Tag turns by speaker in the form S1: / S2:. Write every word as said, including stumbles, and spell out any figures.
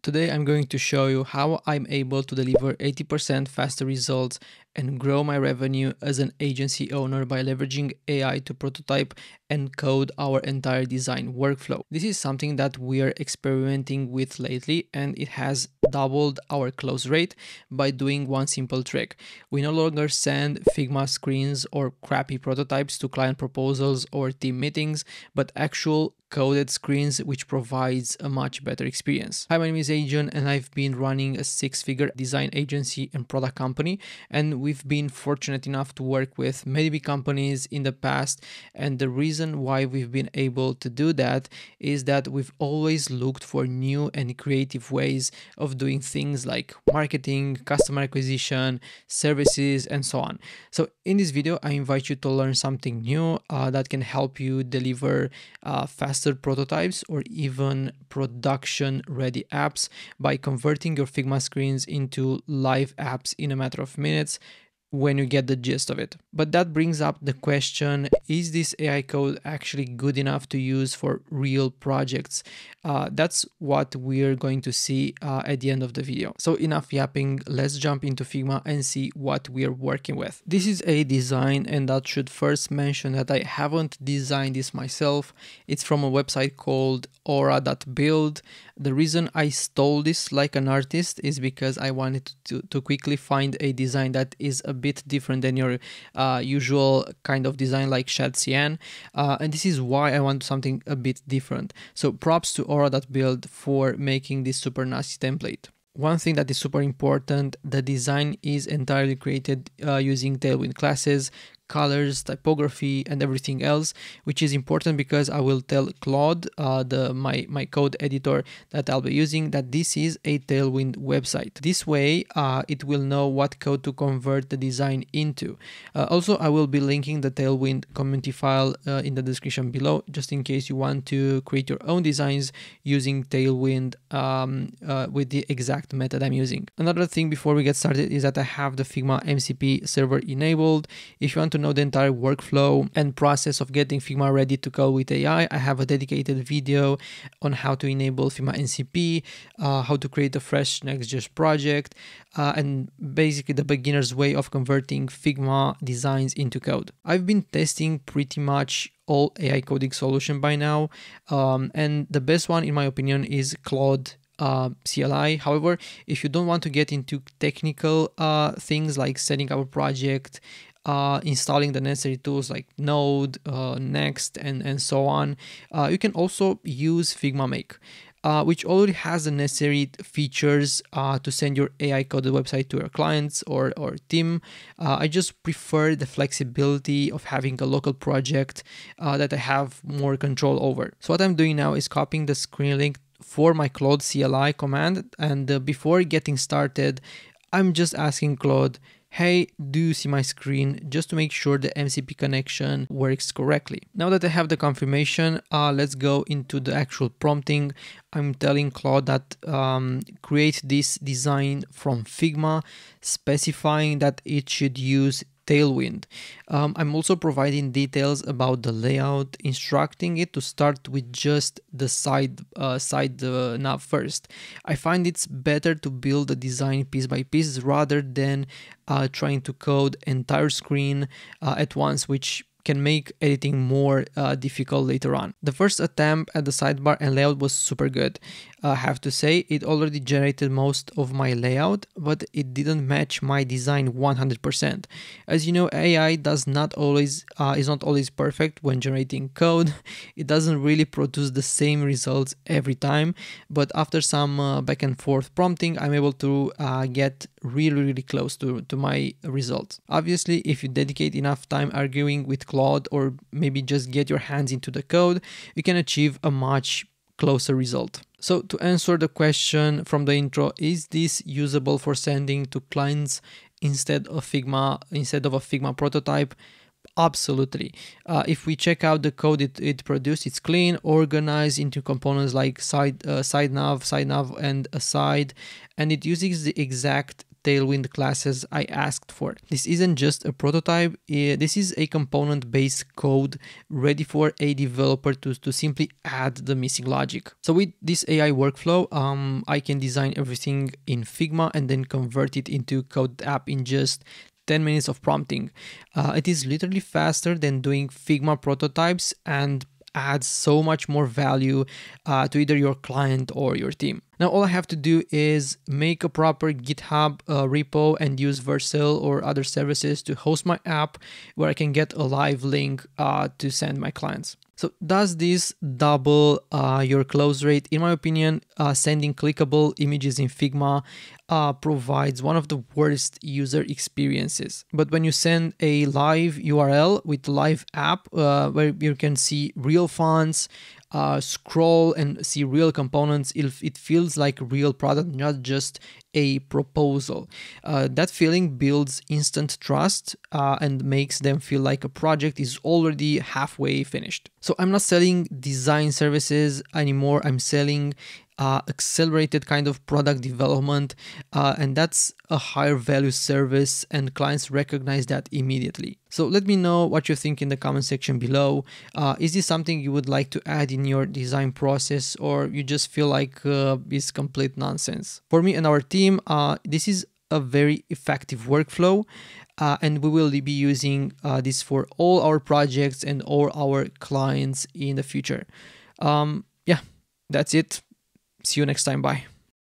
S1: Today I'm going to show you how I'm able to deliver eighty percent faster results and grow my revenue as an agency owner by leveraging A I to prototype and code our entire design workflow. This is something that we are experimenting with lately, and it has doubled our close rate by doing one simple trick. We no longer send Figma screens or crappy prototypes to client proposals or team meetings, but actual coded screens, which provides a much better experience. Hi, my name is Adrian and I've been running a six-figure design agency and product company, and we've been fortunate enough to work with many big companies in the past. And the reason why we've been able to do that is that we've always looked for new and creative ways of doing things like marketing, customer acquisition, services, and so on. So in this video, I invite you to learn something new uh, that can help you deliver uh, fast prototypes or even production ready apps by converting your Figma screens into live apps in a matter of minutes when you get the gist of it. But that brings up the question, is this A I code actually good enough to use for real projects? Uh, that's what we're going to see uh, at the end of the video. So enough yapping, let's jump into Figma and see what we're working with. This is a design, and that should first mention that I haven't designed this myself. It's from a website called aura dot build. The reason I stole this like an artist is because I wanted to, to quickly find a design that is a bit different than your uh, usual kind of design like Shad Cyan, uh, and this is why I want something a bit different. So props to aura dot build for making this super nasty template. One thing that is super important, the design is entirely created uh, using Tailwind classes, colors, typography, and everything else, which is important because I will tell Claude, uh, the my, my code editor that I'll be using, that this is a Tailwind website. This way, uh, it will know what code to convert the design into. Uh, also, I will be linking the Tailwind community file uh, in the description below, just in case you want to create your own designs using Tailwind um, uh, with the exact method I'm using. Another thing before we get started is that I have the Figma M C P server enabled. If you want to know the entire workflow and process of getting Figma ready to go with A I, I have a dedicated video on how to enable Figma M C P, uh, how to create a fresh Next.js project, uh, and basically the beginner's way of converting Figma designs into code. I've been testing pretty much all A I coding solution by now, um, and the best one in my opinion is Claude Uh, C L I. However, if you don't want to get into technical uh, things like setting up a project, uh, installing the necessary tools like Node, uh, Next, and, and so on, uh, you can also use Figma Make, uh, which already has the necessary features uh, to send your A I coded website to your clients or, or team. Uh, I just prefer the flexibility of having a local project uh, that I have more control over. So what I'm doing now is copying the screen link for my Claude C L I command, and uh, before getting started, I'm just asking Claude, hey, do you see my screen, just to make sure the M C P connection works correctly. Now that I have the confirmation, uh, let's go into the actual prompting. I'm telling Claude that um, create this design from Figma, specifying that it should use Tailwind. Um, I'm also providing details about the layout, instructing it to start with just the side uh, side uh, nav first. I find it's better to build the design piece by piece rather than uh, trying to code entire screen uh, at once, which can make editing more uh, difficult later on. The first attempt at the sidebar and layout was super good. I have to say, it already generated most of my layout, but it didn't match my design one hundred percent. As you know, A I does not always uh, is not always perfect when generating code. It doesn't really produce the same results every time, but after some uh, back and forth prompting, I'm able to uh, get really, really close to, to my results. Obviously, if you dedicate enough time arguing with Claude or maybe just get your hands into the code, you can achieve a much closer result. So to answer the question from the intro, is this usable for sending to clients instead of Figma, instead of a Figma prototype? Absolutely. Uh, if we check out the code it, it produced, it's clean, organized into components like side, uh, side nav, side nav, and aside, and it uses the exact Tailwind classes I asked for. This isn't just a prototype, this is a component-based code ready for a developer to, to simply add the missing logic. So with this A I workflow, um, I can design everything in Figma and then convert it into code app in just ten minutes of prompting. Uh, it is literally faster than doing Figma prototypes and adds so much more value uh, to either your client or your team. Now all I have to do is make a proper GitHub uh, repo and use Vercel or other services to host my app where I can get a live link uh, to send my clients. So does this double uh, your close rate? In my opinion, uh, sending clickable images in Figma uh, provides one of the worst user experiences. But when you send a live U R L with live app uh, where you can see real fonts, uh, scroll and see real components, it, it feels like a real product, not just a proposal. Uh, that feeling builds instant trust uh, and makes them feel like a project is already halfway finished. So I'm not selling design services anymore. I'm selling uh, accelerated kind of product development, uh, and that's a higher value service, and clients recognize that immediately. So let me know what you think in the comment section below. Uh, is this something you would like to add in your design process, or you just feel like uh, it's complete nonsense? For me and our team, uh, this is a very effective workflow, uh, and we will be using uh, this for all our projects and all our clients in the future. Um, yeah, that's it. See you next time. Bye.